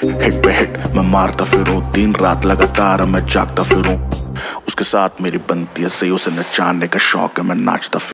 Hit पे hit मैं मारता फिरूं, दिन रात लगातार मैं जागता फिरूं। उसके साथ मेरी बनती है सही, उसे नचाने का शौक है, मैं नाचता फिरूं।